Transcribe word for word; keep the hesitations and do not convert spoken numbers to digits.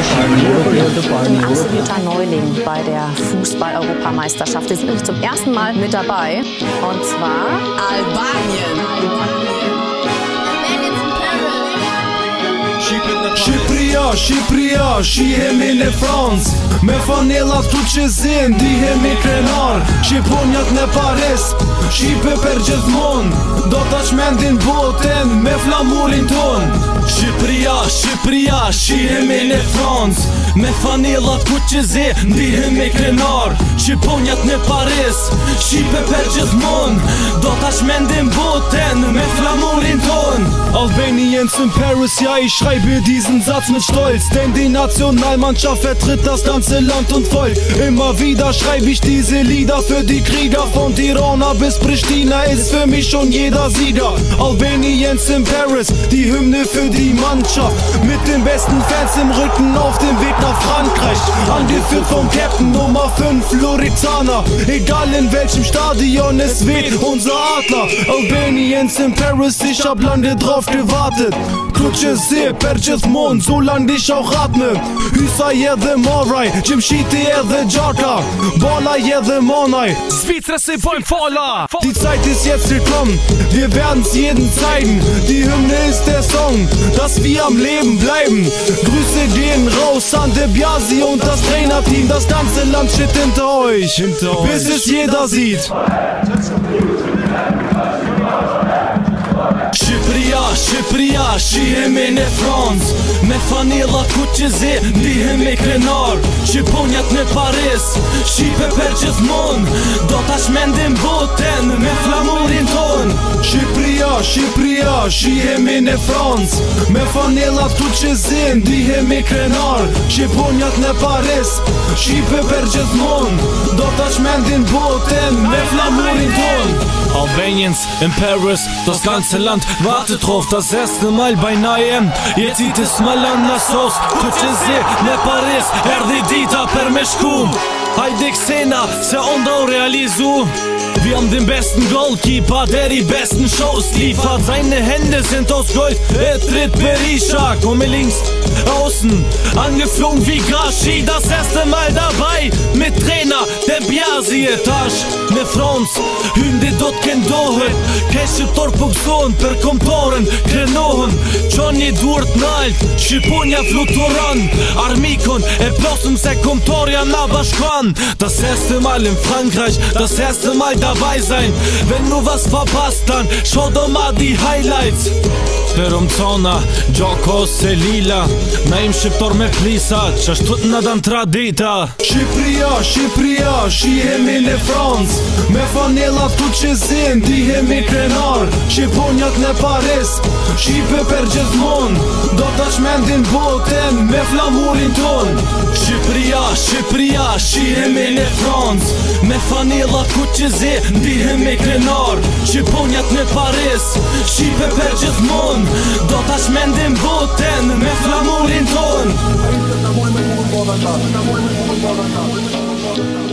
Ein absoluter Neuling bei der Fußball-Europameisterschaft. Die sind nämlich zum ersten Mal mit dabei. Und zwar Albanien. Shqipëria, Shqipëria, shihemi në Francë. Me fanellat tu që zin, dihemi krenar. Shqiponjat në Paris, Shqipe për gjithmon. Do ta qmendin boten me flamurin ton. Shqipëria, Shqipëria, shihemi në Francë. Me fanellat ku që zin, dihemi krenar. Shqiponjat në Paris, Shqipe për gjithmon. Do ta qmendin boten me flamurin ton. Albaniens in Paris, ja ich schreibe diesen Satz mit Stolz, denn die Nationalmannschaft vertritt das ganze Land und Volk. Immer wieder schreibe ich diese Lieder für die Krieger von Tirana bis Pristina, ist für mich schon jeder Sieger. Albaniens in Paris, die Hymne für die Mannschaft, mit den besten Fans im Rücken auf dem Weg nach Frankreich. Angeführt vom Captain Nummer fünf, Loredana, egal in welchem Stadion es weht, unser Adler. Albaniens in Paris, ich hab lange drauf gewartet. Kluqe se për gjithmon, Zulan dish auch atme. Hysa edhe maraj, Gjimshiti edhe Gjaka, Bala edhe Monaj, Svizra se wollen voller. Die Zeit ist jetzt gekommen, wir werden's jeden zeigen. Die Hymne ist der Song, dass wir am Leben bleiben. Grüße gehen raus an De Biasi und das Trainerteam. Das ganze Land steht hinter euch, hinter euch. Bis es jeder sieht. Shqipëria, Shqipëria, shihemi në Francë. Me fanella ku që zi, ndihemi krenar. Shqiponjat në Paris, Shqipe për gjithmon. Do ta qmendim boten me flamurin ton. Shqipëria, Shqipëria, shihemi në Francë. Me fanellat ku që zi, ndihemi krenar. Shqiponjat në Paris, Shqipe për gjithmon. Do ta qmendim boten me flamurin ton. Albaniens in Paris, das ganze Land wartet drauf. Das erste Mal bei einer E M, jetzt sieht es mal anders aus. Kuqëzi në Paris, erdi dita për me shku. Hajde Xena, se onda u realizu. Wir haben den besten Goalkeeper, der die besten Shows liefert. Seine Hände sind aus Gold, er tritt Berisha. Komme links, außen, angeflogen wie Gashi. Das erste Mal dabei, mit Trainer, der Biasi Etash. Ne France, hynde do t'ken dohet. Kesh qëptor po gëzon, për komtoren, krenohen. Qoni duart nalt, Shqiponja fluturon. Armikon, e plosëm se komtorja na bashkan. Das erste Mal in Frankreich, das erste Mal dabei sein. Wenn du was verpasst, dann schau doch mal die Highlights. Për um cona, Gjoko se lila. Na im shqiptor me plisa, qashtut në dan tradita. Shqipëria, Shqipëria, shihemi në Francë. Me fanellat tu që zin, dihemi krenar. Shqiponjat në Paris, Shqipe për gjithmon. Do ta qmendin boten me flamurin ton. Shqipëria, Shqipëria, shihemi në Francë. Me fanellat ku që zin, dihemi krenar. Shqiponjat në Paris, Shqipe për gjithmon. Do ta qmendim boten me flamurin ton.